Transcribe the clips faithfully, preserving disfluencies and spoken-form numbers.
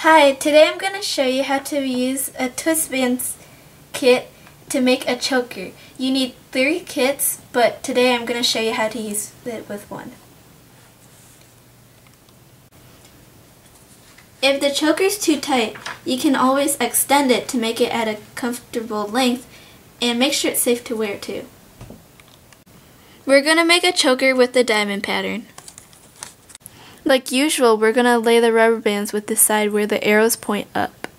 Hi, today I'm going to show you how to use a twist bands kit to make a choker. You need three kits, but today I'm going to show you how to use it with one. If the choker is too tight, you can always extend it to make it at a comfortable length, and make sure it's safe to wear too. We're going to make a choker with the diamond pattern. Like usual, we're going to lay the rubber bands with the side where the arrows point up.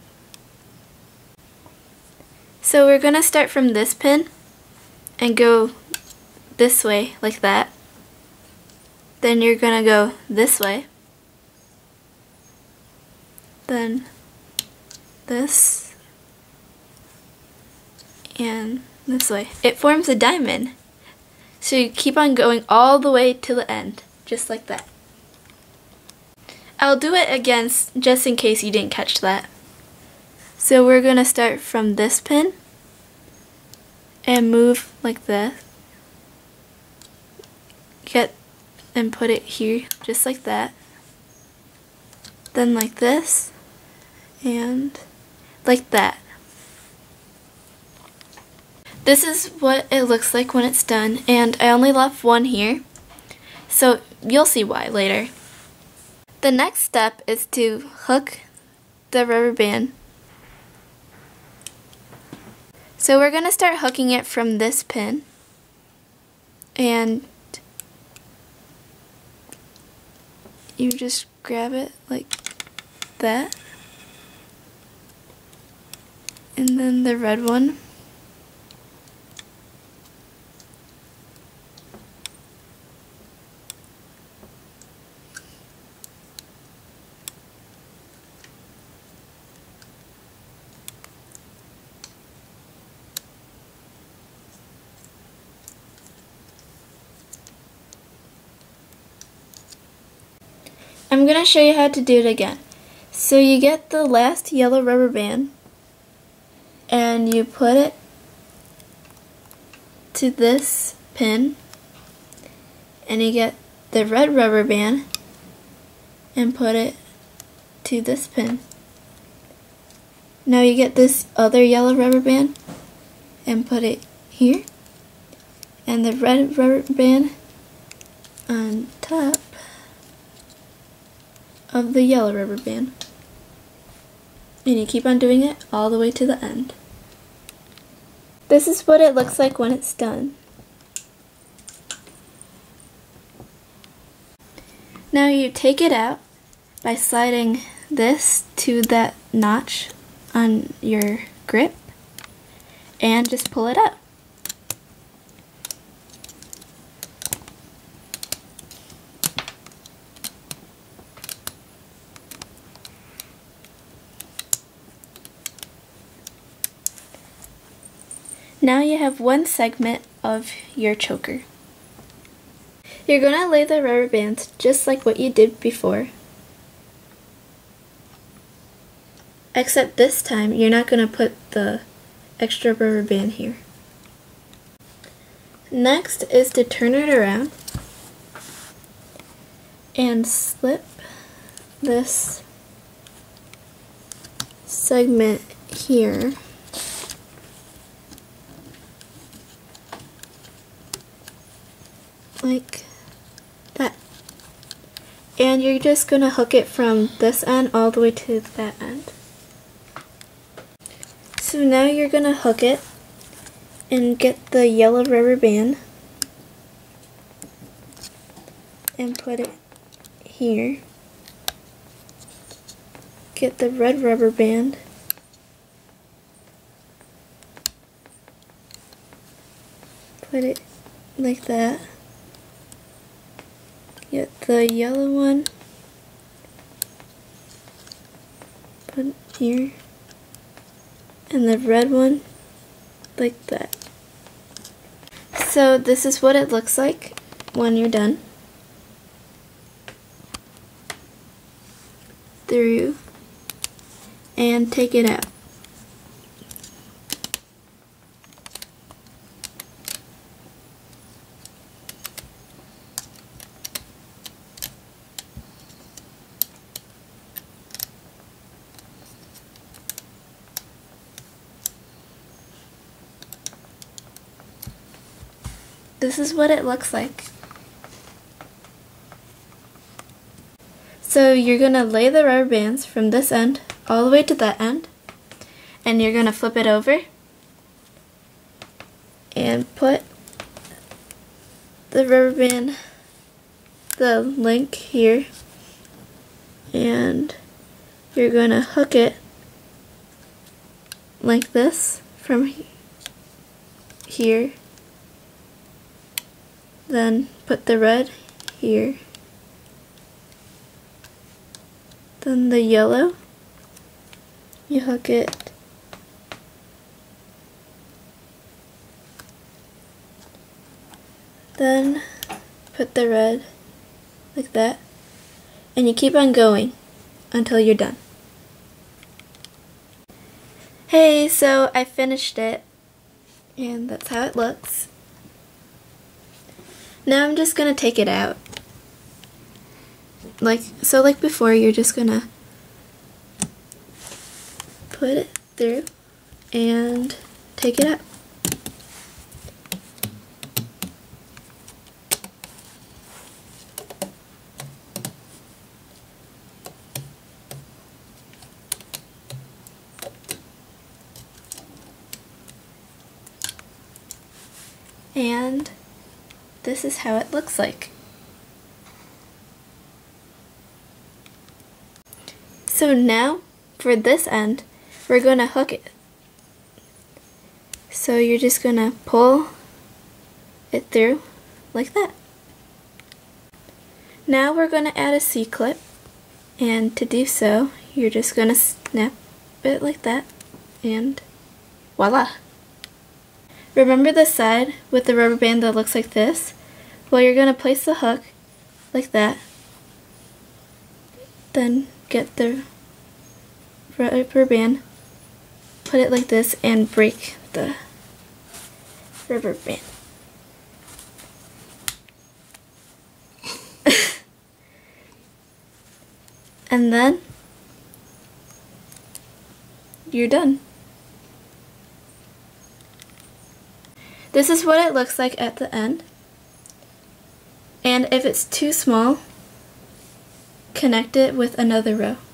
So we're going to start from this pin and go this way, like that. Then you're going to go this way. Then this. And this way. It forms a diamond. So you keep on going all the way to the end, just like that. I'll do it again just in case you didn't catch that. So we're going to start from this pin and move like this. Get and put it here just like that. Then like this and like that. This is what it looks like when it's done, and I only left one here, so you'll see why later. The next step is to hook the rubber band. So we're going to start hooking it from this pin, and you just grab it like that, and then the red one. I'm going to show you how to do it again. So you get the last yellow rubber band and you put it to this pin, and you get the red rubber band and put it to this pin. Now you get this other yellow rubber band and put it here, and the red rubber band on top of the yellow rubber band. And you keep on doing it all the way to the end. This is what it looks like when it's done. Now you take it out by sliding this to that notch on your grip and just pull it up. Now you have one segment of your choker. You're going to lay the rubber bands just like what you did before. Except this time you're not going to put the extra rubber band here. Next is to turn it around and slip this segment here. Like that. And you're just going to hook it from this end all the way to that end. So now you're going to hook it and get the yellow rubber band and put it here. Get the red rubber band put it like that. Get the yellow one, put it here, and the red one like that. So this is what it looks like when you're done. Through and take it out. this is what it looks like. So you're going to lay the rubber bands from this end all the way to that end, and you're going to flip it over and put the rubber band, the link here, and you're going to hook it like this from here, then put the red here, then the yellow, you hook it then put the red like that, and you keep on going until you're done. Hey, so I finished it, and that's how it looks. Now I'm just gonna take it out. Like, so like before, you're just gonna put it through and take it out. And this is how it looks like. So now, for this end, we're going to hook it. So you're just going to pull it through like that. Now we're going to add a C-clip, and to do so, you're just going to snap it like that, and voila! Remember the side with the rubber band that looks like this? Well, you're going to place the hook like that, then get the rubber band, put it like this, and break the rubber band. And then you're done. This is what it looks like at the end. And if it's too small, connect it with another row.